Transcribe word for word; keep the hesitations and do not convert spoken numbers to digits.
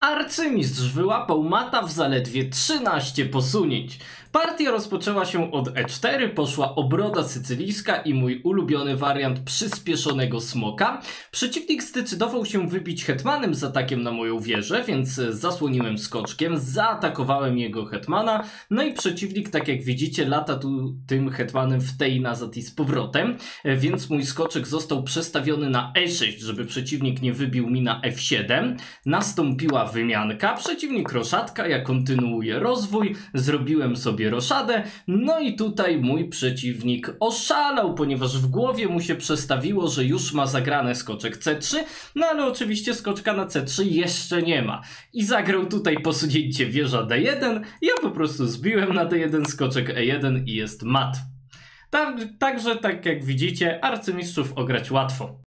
Arcymistrz wyłapał mata w zaledwie trzynaście posunięć. Partia rozpoczęła się od e cztery, poszła obroda sycylijska i mój ulubiony wariant przyspieszonego smoka. Przeciwnik zdecydował się wybić hetmanem z atakiem na moją wieżę, więc zasłoniłem skoczkiem, zaatakowałem jego hetmana, no i przeciwnik, tak jak widzicie, lata tu tym hetmanem w tej nazad i z powrotem, więc mój skoczek został przestawiony na e sześć, żeby przeciwnik nie wybił mi na f siedem. Nastąpiła wymianka, przeciwnik roszatka, ja kontynuuję rozwój, zrobiłem sobie roszadę, no i tutaj mój przeciwnik oszalał, ponieważ w głowie mu się przestawiło, że już ma zagrane skoczek c trzy, no ale oczywiście skoczka na c trzy jeszcze nie ma. I zagrał tutaj posunięcie wieża d jeden, ja po prostu zbiłem na d jeden skoczek e jeden i jest mat. Tak, także tak jak widzicie, arcymistrzów ograć łatwo.